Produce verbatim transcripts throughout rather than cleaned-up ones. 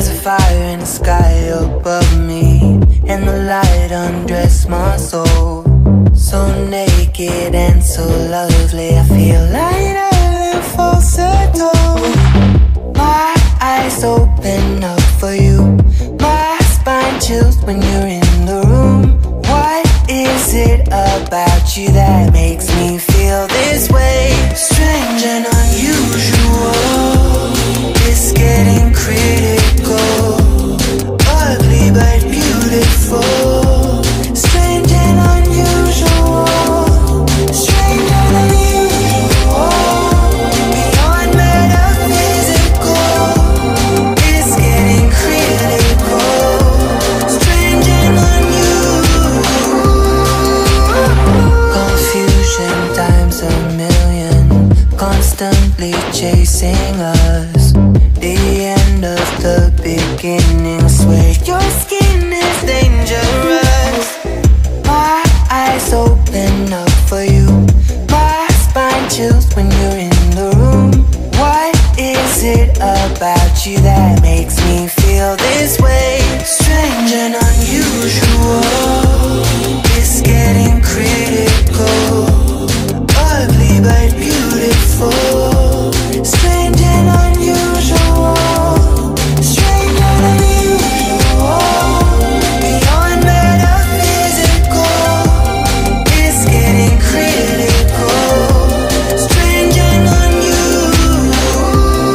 There's a fire in the sky above me, and the light undressed my soul. So naked and so lovely, I feel lighter than falsetto. My eyes open up for you, my spine chills when you're in the room. What is it about you that makes me feel this way? Strange and unusual, it's getting critical. Ugly but beautiful, strange and unusual, strange and unusual, beyond metaphysical, it's getting critical. Strange and unusual, confusion times a million, constantly chasing us. The end of the beginning, swear your skin is dangerous. My eyes open up for you, my spine chills when you're in the room. What is it about you that makes me feel this way? Strange and unusual, it's getting critical. Ugly but beautiful, strange and unusual, strange and unusual, beyond metaphysical, it's getting critical. Strange and unusual,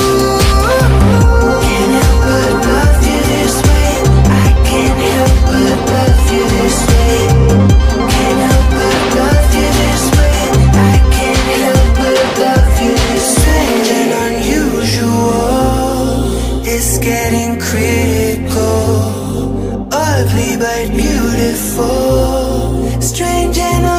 can't help but love you this way. I can't help but love you this way. Can't help but love you this way. I can't help but love you this way. Strange and unusual, it's getting critical. Ugly but beautiful, strange and unusual.